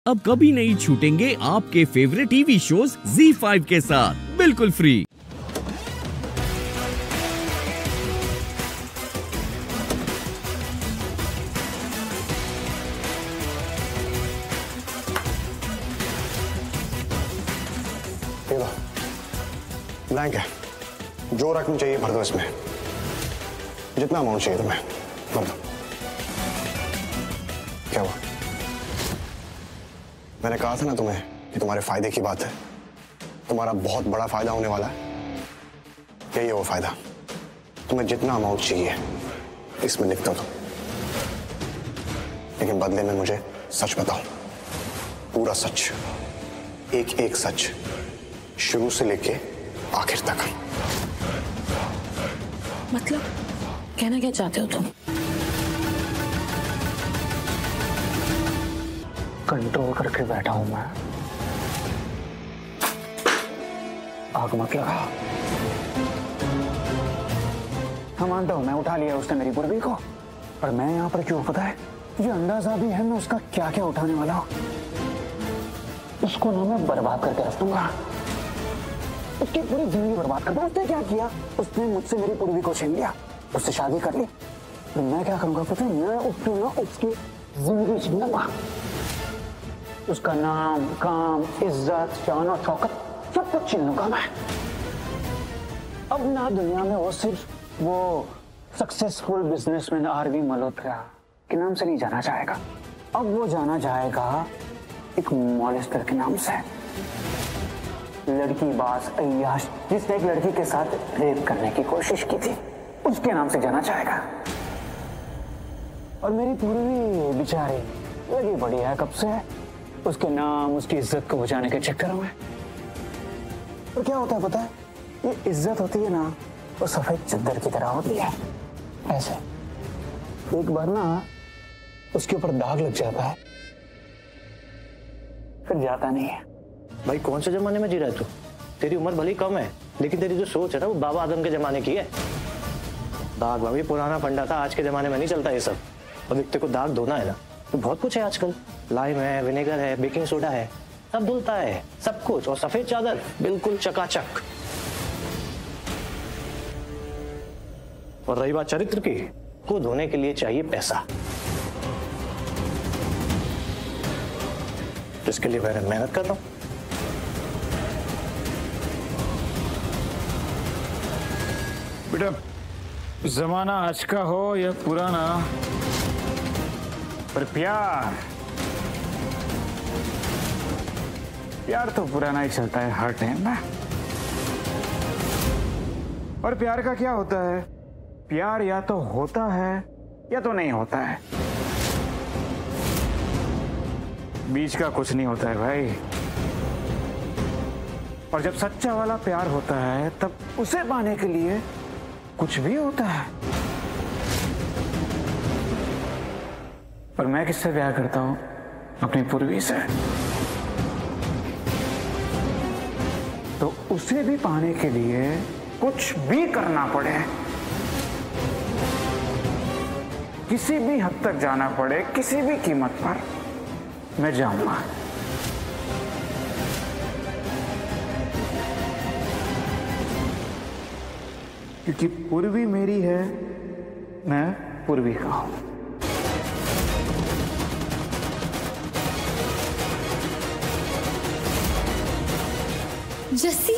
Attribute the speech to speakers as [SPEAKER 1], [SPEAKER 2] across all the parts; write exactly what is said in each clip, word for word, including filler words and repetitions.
[SPEAKER 1] अब कभी नहीं छूटेंगे आपके favourite TV shows Zee five के साथ बिल्कुल फ्री।
[SPEAKER 2] ब्लैंक है, जो रकम चाहिए भर दो इसमें, जितना अमाउंट चाहिए तुम्हें भर दो। क्या हुआ? मैंने कहा था ना तुम्हें कि तुम्हारे फायदे की बात है, तुम्हारा बहुत बड़ा फायदा होने वाला है। यही है वो फायदा। तुम्हें जितना अमाउंट चाहिए इसमें लिख दो, लेकिन बदले में मुझे सच बताओ, पूरा सच, एक एक सच, शुरू से लेके आखिर तक।
[SPEAKER 3] मतलब कहना क्या चाहते हो तुम?
[SPEAKER 4] कंट्रोल करके बैठा हूं मैं, आग मत लगा। हाँ मानता हूं मैं उठा लिया उसने मेरी पूर्वी को, पर मैं यहाँ पर क्यों पता है? मुझे अंदाजा भी है मैं उसका क्या क्या उठाने वाला हूं। उसको ना मैं बर्बाद करके रख दूंगा, उसकी पूरी जिंदगी बर्बाद कर दूंगा। उसने क्या किया? उसने मुझसे मेरी पूर्वी को छीन लिया, उससे शादी कर ली। तो मैं क्या करूंगा पता है? मैं उसको ना उसकी जिंदगी छीन लूंगा, उसका नाम, काम, इज्जत, शान और शौकत सब कुछ छीन लूंगा मैं। अब ना दुनिया में वो सिर्फ वो सक्सेसफुल बिजनेसमैन आरवी मल्होत्रा के नाम से नहीं जाना जाएगा, अब वो जाना जाएगा एक मॉलेस्टर के नाम से। लड़की बाज अय्याश जिसने एक लड़की के साथ रेप करने की कोशिश की थी, उसके नाम से जाना जाएगा। और मेरी पूरी बेचारी लगी बड़ी है कब से उसके नाम, उसकी इज्जत को बचाने के चक्कर में। और क्या होता है पता है? ये इज्जत होती है ना, वो सफेद चादर की तरह होती है। ऐसे एक बार ना उसके ऊपर दाग लग जाता है, फिर जाता नहीं है।
[SPEAKER 5] भाई कौन से जमाने में जी रहा है तू? तेरी उम्र भली कम है, लेकिन तेरी जो सोच है ना वो बाबा आदम के जमाने की है। दाग भाभी पुराना फंडा था, आज के जमाने में नहीं चलता ये सब। और एक को दाग धोना है ना तो बहुत कुछ है आजकल, लाइम है, विनेगर है, बेकिंग सोडा है, सब धुलता है सब कुछ। और सफेद चादर बिल्कुल चकाचक। और रही बात चरित्र की, को धोने के लिए चाहिए पैसा, जिसके लिए मैं मेहनत कर रहा हूं।
[SPEAKER 6] बेटा जमाना आज का हो या पुराना, पर प्यार प्यार तो पुराना ही चलता है हर टाइम में। और प्यार का क्या होता है? प्यार या तो होता है या तो नहीं होता है, बीच का कुछ नहीं होता है भाई। और जब सच्चा वाला प्यार होता है तब उसे पाने के लिए कुछ भी होता है। पर मैं किससे प्यार करता हूं? अपनी पूर्वी से। तो उसे भी पाने के लिए कुछ भी करना पड़े, किसी भी हद तक जाना पड़े, किसी भी कीमत पर मैं जाऊंगा। क्योंकि पूर्वी मेरी है, मैं पूर्वी का हूं।
[SPEAKER 3] जस्सी,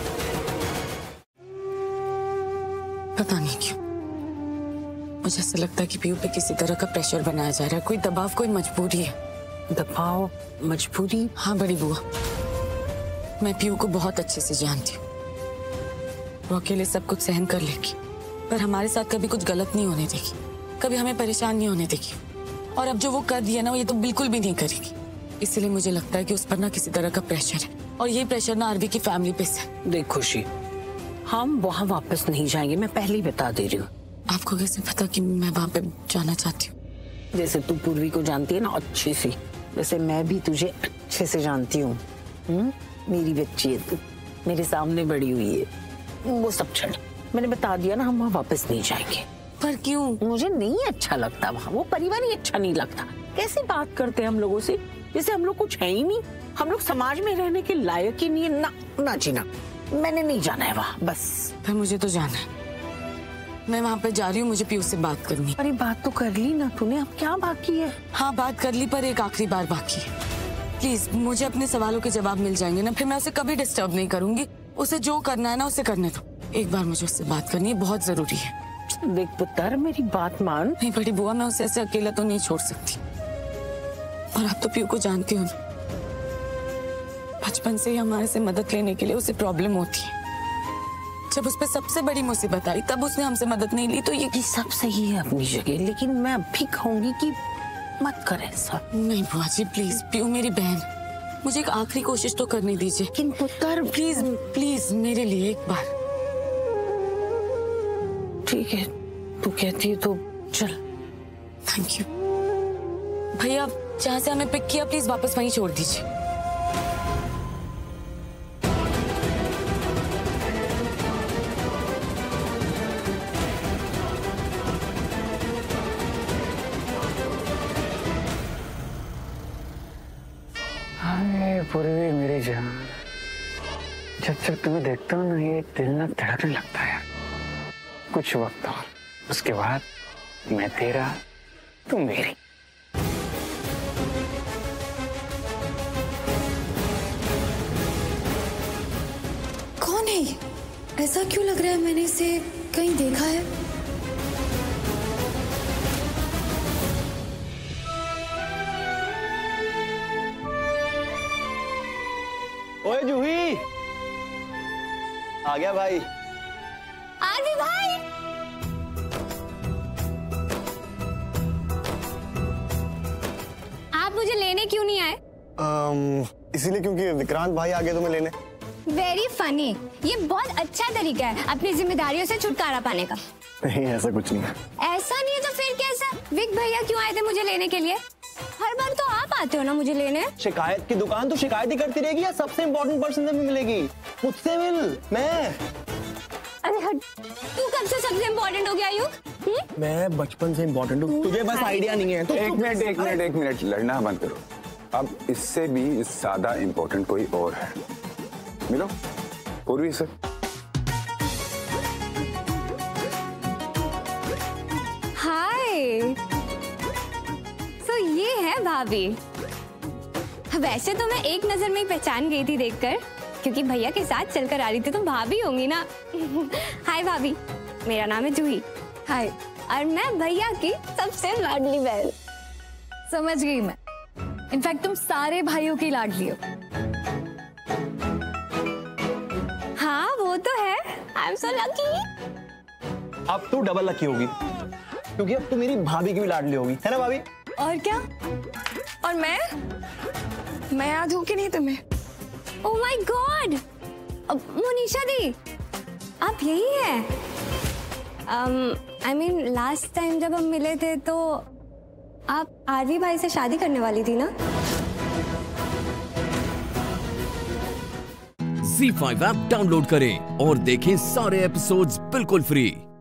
[SPEAKER 3] पता नहीं क्यों मुझे ऐसा लगता है कि पीयू पे किसी तरह का प्रेशर बनाया जा रहा है, कोई दबाव, कोई मजबूरी है।
[SPEAKER 7] दबाव, मजबूरी?
[SPEAKER 3] हाँ बड़ी बुआ, मैं पीयू को बहुत अच्छे से जानती हूँ। वो अकेले सब कुछ सहन कर लेगी, पर हमारे साथ कभी कुछ गलत नहीं होने देगी, कभी हमें परेशान नहीं होने देगी। और अब जो वो कर दिया ना, वो ये तो बिल्कुल भी नहीं करेगी। इसलिए मुझे लगता है कि उस पर ना किसी तरह का प्रेशर है, और ये प्रेशर ना आरवी की फैमिली पे है।
[SPEAKER 7] देख खुशी, हम वहाँ वापस नहीं जाएंगे, मैं पहले ही बता दे रही हूँ।
[SPEAKER 3] आपको कैसे पता कि मैं वहाँ पे जाना चाहती हूँ?
[SPEAKER 7] जैसे तू पूर्वी को जानती है ना अच्छे से, वैसे मैं भी तुझे अच्छे से जानती हूँ। मेरी बच्ची है तू, मेरे सामने बड़ी हुई है। वो सब छोड़, मैंने बता दिया ना, हम वहाँ वापस नहीं जाएंगे।
[SPEAKER 3] पर क्यों?
[SPEAKER 7] मुझे नहीं अच्छा लगता वहाँ, वो परिवार ही अच्छा नहीं लगता। कैसे बात करते हैं हम लोगों से? जैसे हम लोग कुछ है ही नहीं, हम लोग समाज में रहने के लायक ही नहीं है। ना ना जीना, मैंने नहीं जाना है वहाँ, बस।
[SPEAKER 3] पर मुझे तो जाना है, मैं वहाँ पे जा रही हूँ, मुझे पीयू से बात करनी।
[SPEAKER 7] अरे बात तो कर ली ना तूने, अब क्या बाकी है?
[SPEAKER 3] हाँ बात कर ली, पर एक आखिरी बार बाकी है। प्लीज मुझे अपने सवालों के जवाब मिल जाएंगे ना, फिर मैं उसे कभी डिस्टर्ब नहीं करूंगी। उसे जो करना है ना उसे करने दो। एक बार मुझे उससे बात करनी है, बहुत जरूरी है।
[SPEAKER 7] देख पुत्र, मेरी बात मान।
[SPEAKER 3] नहीं बड़ी बुआ, मैं उसे ऐसे अकेला तो नहीं छोड़ सकती। और आप तो पीयू को जानती हो, बचपन से ही हमारे से मदद लेने के लिए उसे प्रॉब्लम होती है। जब उस पर सबसे बड़ी मुसीबत आई तब उसने हमसे मदद नहीं ली। तो ये
[SPEAKER 7] ये सब सही है अपनी जगह, लेकिन मैं अब भी कहूंगी कि मत कर ऐसा।
[SPEAKER 3] नहीं बुआ जी प्लीज, पीयू मेरी बहन, मुझे एक आखिरी कोशिश तो करने दीजिए।
[SPEAKER 7] लेकिन पुत्र
[SPEAKER 3] प्लीज प्लीज मेरे लिए एक बार।
[SPEAKER 7] ठीक है, तू कहती है तो चल।
[SPEAKER 3] थैंक यू भैया, जहाँ से हमें पिक किया प्लीज वापस वहीं छोड़ दीजिए।
[SPEAKER 4] पूर्वी मेरी जान, जब जब तुम्हें देखता हूँ ना ये दिल ना धड़कने लगता है। कुछ वक्त और उसके बाद मैं तेरा, तू मेरी।
[SPEAKER 8] कौन है ये? ऐसा क्यों लग रहा है मैंने इसे कहीं देखा है?
[SPEAKER 5] ओए जूही, आ गया भाई।
[SPEAKER 8] आरवी भाई, आप मुझे लेने क्यों नहीं आए?
[SPEAKER 2] um, इसीलिए क्योंकि विक्रांत भाई आ गए तुम्हें लेने।
[SPEAKER 8] वेरी फनी, ये बहुत अच्छा तरीका है अपनी जिम्मेदारियों से छुटकारा पाने का।
[SPEAKER 2] नहीं ऐसा कुछ नहीं है।
[SPEAKER 8] ऐसा नहीं है तो फिर कैसा? विक भैया क्यों आए थे मुझे लेने के लिए? हर बार तो आप आते हो ना मुझे लेने।
[SPEAKER 5] शिकायत की दुकान तो शिकायत ही करती रहेगी या सबसे इम्पोर्टेंट पर्सन से भी मिलेगी? मुझसे मिल। मैं
[SPEAKER 8] अरे हट, तू कब से सबसे इम्पोर्टेंट हो गया युग?
[SPEAKER 5] मैं बचपन से इम्पोर्टेंट हूँ, तुझे बस आइडिया नहीं है। तो
[SPEAKER 6] एक मिनट एक मिनट एक मिनट लड़ना बंद करो। अब इससे भी ज्यादा इम्पोर्टेंट कोई और है। मिलो पूर्वी से।
[SPEAKER 8] हाय, तो ये है भाभी। वैसे तो मैं एक नजर में ही पहचान गई थी देखकर, क्योंकि भैया के साथ चलकर आ रही थी तो भाभी होंगी ना। हाय भाभी, मेरा नाम है जूही। हाय, और मैं भैया की सबसे लाडली बहन। समझ गई मैं। इनफैक्ट तुम सारे भाइयों की लाडली हो। हाँ वो तो है, आई एम सो लकी।
[SPEAKER 5] अब तू डबल लकी होगी, क्योंकि अब तू मेरी भाभी की भी लाडली होगी, है ना भाभी?
[SPEAKER 8] और क्या? और मैं मैं याद हूँ कि नहीं तुम्हें? ओह माय गॉड, मोनिशा दी, आप यही हैं? आई मीन लास्ट टाइम जब हम मिले थे तो आप आरवी भाई से शादी करने वाली थी ना?
[SPEAKER 1] ज़ी फाइव ऐप डाउनलोड करें और देखें सारे एपिसोड्स बिल्कुल फ्री।